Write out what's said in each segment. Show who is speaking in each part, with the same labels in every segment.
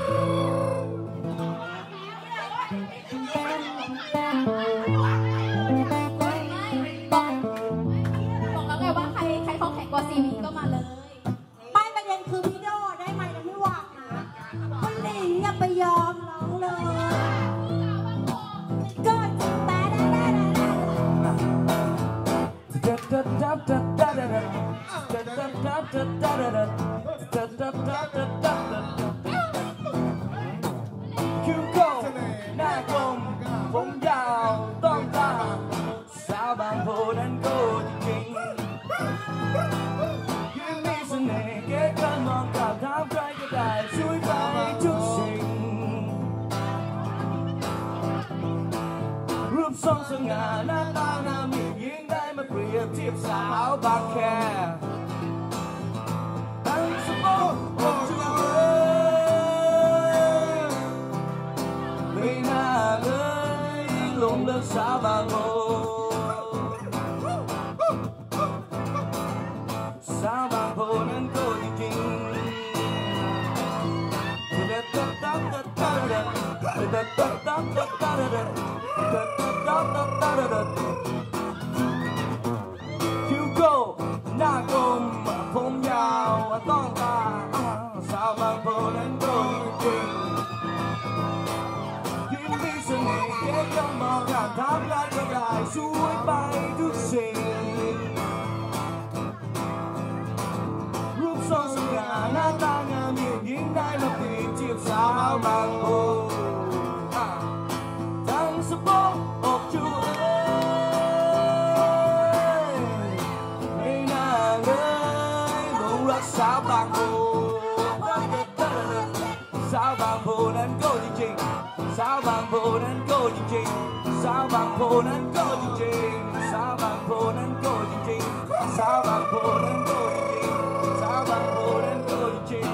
Speaker 1: บอกแล้วไงว่าใครเขาแข่งกว่าซีวีก็มาเลย
Speaker 2: ไม่ประเด็นคือพี่โดได้ไหมนะไม่หวังนะคุณหลิงอย่าไปยอมน้องเลยก็จะแต่
Speaker 3: คิ้วโก้หน้ากลมผมยาวต้องตาสาวบางโพนั้นก็จริงยืนมีเสน่ห์เก๋เกินมองกลับถามใครก็ได้ช่วยไปทุกสิ่งรูปทรงสง่าหน้าตาหน้ามียิ่งได้มาเปรียบเทียบสาวบางแคตั้งสมองอกจุกไม่น่าเลยหลงรักสาวบางโพสาวบางโพนั้นก็จริงคิ้วโก้หน้ากลมผมยาวต้องตาสาวบางโพนั้นก็จริงยิ้มมีเสน่ห์เก๋ยังมองการทำได้ก็ได้ช่วยไปทุกสิ่งรูปทรงสง่าหน้าตางามยิ่งได้มาเปรียบเทียบสาวบางโพทั้งสะโพกอกจูไม่น่าเลยหลงรักสาวบางโพสาวบางโพนั้นก็จริงๆสาวบางโพนั้นก็จริงๆสาวบางโพนั้นก็จริงๆสาวบางโพนั้นก็จริงๆสาวบางโพนั้นก็จริงๆสาวบางโพนั้นก็จริง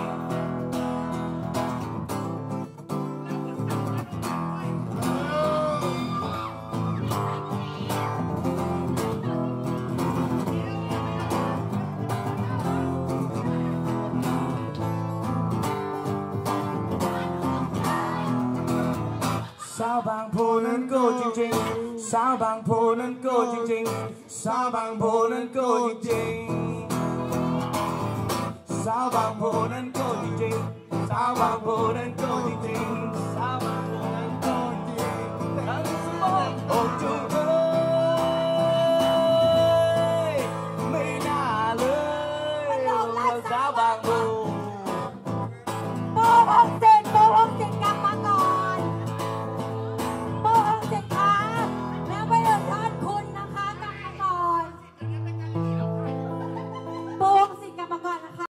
Speaker 3: สาวบางโพนั้นก็จริงๆสาวบางโพนั้นก็จริงๆสาวบางโพนั้นก็จริงๆสาวบางโพนั้นก็จริงๆสาวบางโพนั้นก็จริงๆ